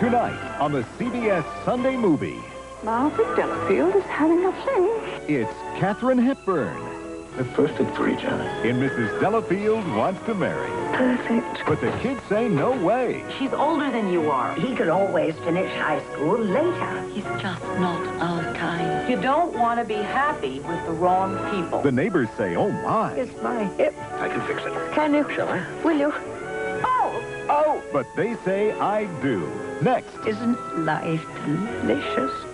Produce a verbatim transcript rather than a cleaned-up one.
Tonight on the C B S Sunday Movie. Margaret Delafield is having a fling. It's Katharine Hepburn. They're perfect for each other. In Missus Delafield Wants to Marry. Perfect. But the kids say no way. She's older than you are. He could always finish high school later. He's just not our kind. You don't want to be happy with the wrong people. The neighbors say, oh my. It's my hip. I can fix it. Can you? Shall I? Will you? Oh! Oh! But they say I do. Next. Isn't life delicious?